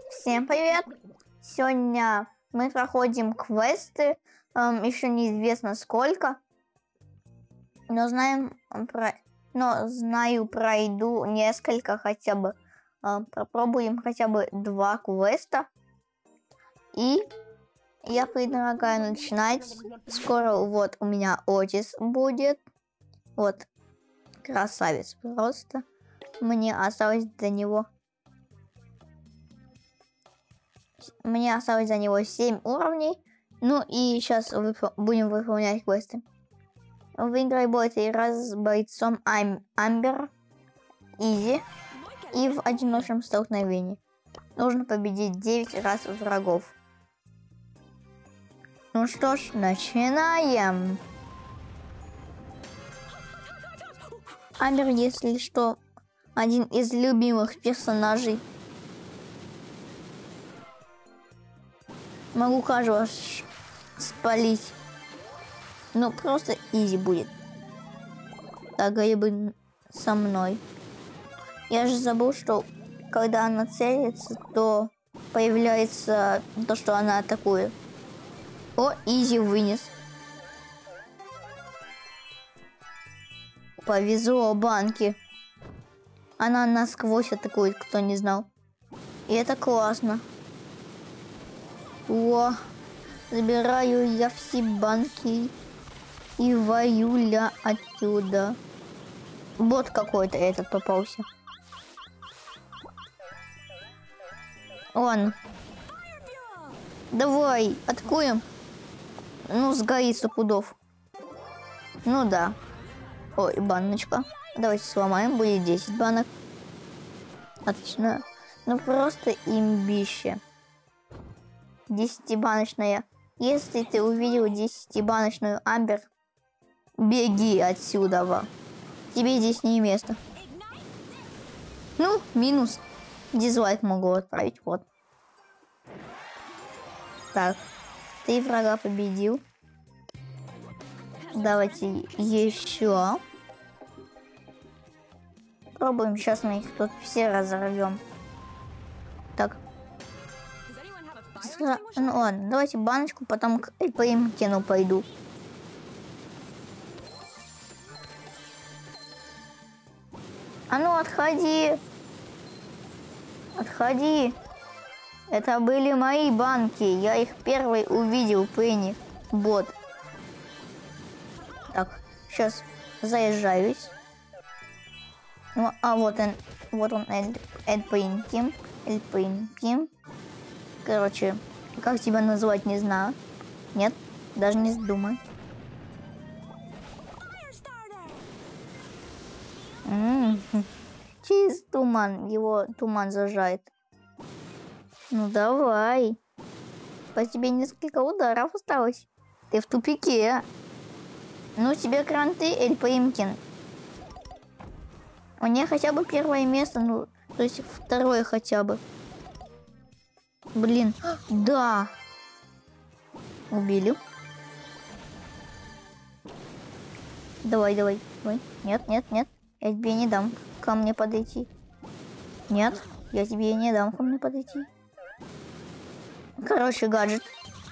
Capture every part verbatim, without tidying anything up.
Всем привет! Сегодня мы проходим квесты, эм, еще неизвестно сколько, но знаем про, но знаю пройду несколько хотя бы, эм, попробуем хотя бы два квеста, и я предлагаю начинать. Скоро вот у меня Отис будет, вот красавец просто, мне осталось до него. Мне осталось за него семь уровней. Ну и сейчас выпо будем выполнять квесты. Выиграй бой три раза с бойцом Ам Амбер. Изи. И в одиночном столкновении. Нужно победить девять раз врагов. Ну что ж, начинаем. Амбер, если что, один из любимых персонажей. Могу каждого спалить. Ну, просто изи будет. Так, грибы со мной. Я же забыл, что когда она целится, то появляется то, что она атакует. О, изи вынес. Повезло банки. Она насквозь атакует, кто не знал. И это классно. О, забираю я все банки и воюля отсюда. Бот какой-то этот попался. Ладно. Давай, атакуем. Ну, сгорит сто пудов. Ну да. Ой, баночка. Давайте сломаем, будет десять банок. Отлично. Ну просто имбище. десятибаночная. Если ты увидел десятибаночную Амбер, беги отсюда. Тебе здесь не место. Ну, минус. Дизлайк могу отправить. Вот. Так. Ты врага победил. Давайте еще. Пробуем. Сейчас мы их тут все разорвем. Так. Ну ладно, давайте баночку, потом к Эльпаимкену пойду. А ну отходи! Отходи! Это были мои банки. Я их первый увидел, Пенни. Бот. Так, сейчас заезжаюсь. Ну, а вот он, вот он, Эльпаимкин. Эльпаимкин. Короче, как тебя назвать, не знаю. Нет, даже не думай. М-м-м. Через туман, его туман зажает. Ну давай. По тебе несколько ударов осталось. Ты в тупике. Ну тебе кранты, Эльпаимкин. У нее хотя бы первое место, ну, то есть второе хотя бы. Блин, да. Убили. Давай, давай, давай. Нет, нет, нет. Я тебе не дам ко мне подойти. Нет, я тебе не дам ко мне подойти. Короче, гаджет.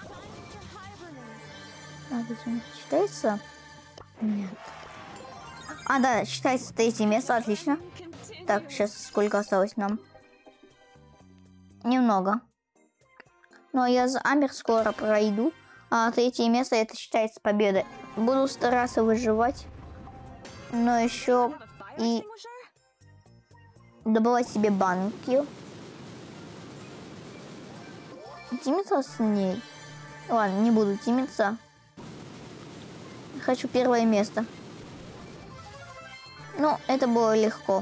А, считается? Нет. А, да, считается третье место, отлично. Так, сейчас сколько осталось нам? Немного. Но я за Амбер скоро пройду. А третье место это считается победой. Буду стараться выживать. Но еще и добывать себе банки. Тимиться с ней. Ладно, не буду тимиться. Хочу первое место. Ну, это было легко.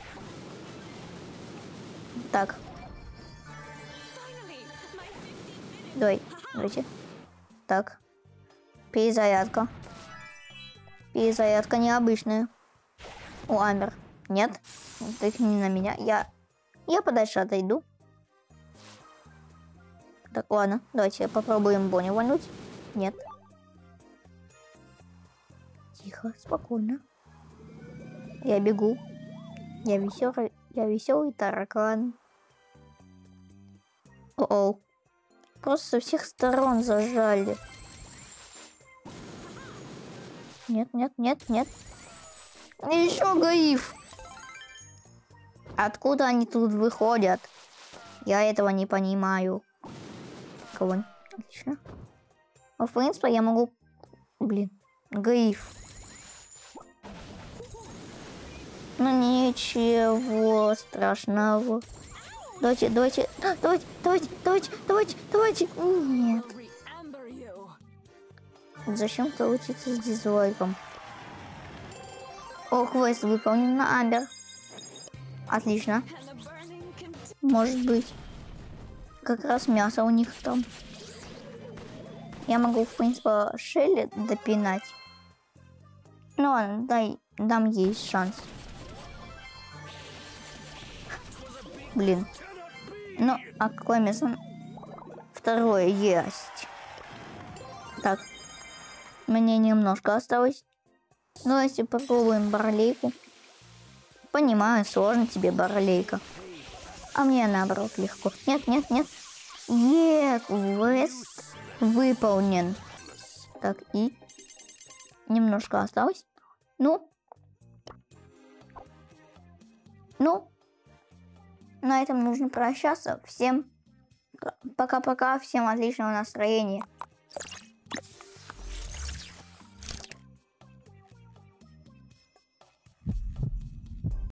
Так. Давай, давайте. Так. Перезарядка. Перезарядка необычная. У Амбер. Нет. Только не на меня. Я, я подальше отойду. Так, ладно. Давайте попробуем Бонни вальнуть. Нет. Тихо, спокойно. Я бегу. Я веселый, я веселый таракан. О-оу. Просто со всех сторон зажали. Нет, нет, нет, нет. Еще Гаиф. Откуда они тут выходят? Я этого не понимаю. Кого? Отлично. Ну, в принципе, я могу... Блин, Гаиф. Ну, ничего страшного. Давайте, давайте, давайте, давайте, давайте, давайте, давайте. Нет. Зачем крутиться с дизлайком? О, квест выполнен на Амбер. Отлично. Может быть. Как раз мясо у них там. Я могу, в принципе, Шелли допинать. Ну ладно, дай, дам ей шанс. Блин. Ну, а какое мясо? Второе есть. Так. Мне немножко осталось. Давайте попробуем барлейку. Понимаю, сложно тебе барлейка. А мне наоборот легко. Нет, нет, нет. Е, квест выполнен. Так, и немножко осталось. Ну. Ну. На этом нужно прощаться. Всем пока-пока. Всем отличного настроения.